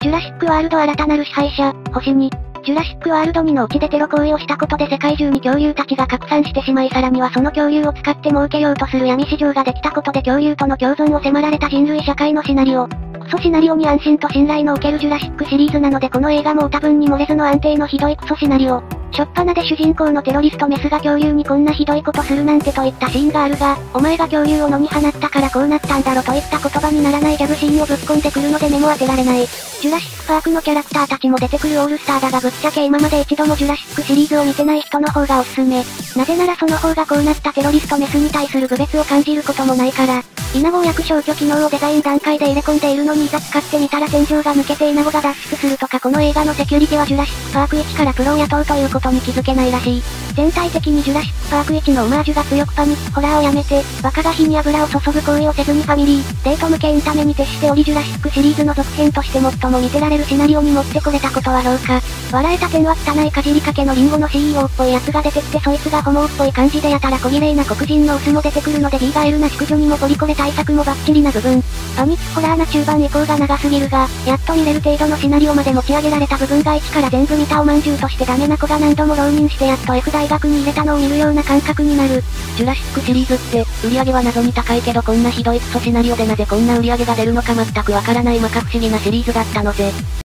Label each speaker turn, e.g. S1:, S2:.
S1: ジュラシックワールド新たなる支配者、星2。ジュラシックワールド2のうちでテロ行為をしたことで世界中に恐竜たちが拡散してしまいさらにはその恐竜を使って儲けようとする闇市場ができたことで恐竜との共存を迫られた人類社会のシナリオ。クソシナリオに安心と信頼のおけるジュラシックシリーズなのでこの映画も多分に漏れずの安定のひどいクソシナリオ。しょっぱなで主人公のテロリストメスが恐竜にこんなひどいことするなんてといったシーンがあるが、お前が恐竜を野に放ったからこうなったんだろといった言葉にならないギャグシーンをぶっ込んでくるので目も当てられない。ジュラシックパークのキャラクターたちも出てくるオールスターだがぶっちゃけ今まで一度もジュラシックシリーズを見てない人の方がおすすめ。なぜならその方がこうなったテロリストメスに対する区別を感じることもないから。イナゴを焼く消去機能をデザイン段階で入れ込んでいるのにいざ使ってみたら天井が抜けてイナゴが脱出するとかこの映画のセキュリティはジュラシックパーク1からプロを雇うということに気づけないらしい。全体的にジュラシックパーク1のオマージュが強くパニックホラーをやめて、若が火に油を注ぐ行為をせずにファミリー、デート向けエンタメに徹しておりジュラシックシリーズの続編として最も見てられるシナリオに持ってこれたことは評価。笑えた点は汚いかじりかけのリンゴの CEO っぽいやつが出てきてそいつがホモっぽい感じでやたら小綺麗な黒人のオスも出てくるので B ガエルな淑女にもポリコレ対策もバッチリな部分。パニックホラーな中盤以降が長すぎるが、やっと見れる程度のシナリオまで持ち上げられた部分が1から全部見たおまんじゅうとしてダメな子が何度も浪人してやっと F 大学に入れたのを見るような感覚になる。
S2: ジュラシックシリーズって、売り上げは謎に高いけどこんなひどいクソシナリオでなぜこんな売り上げが出るのか全くわからない摩訶不思議なシリーズだったのぜ。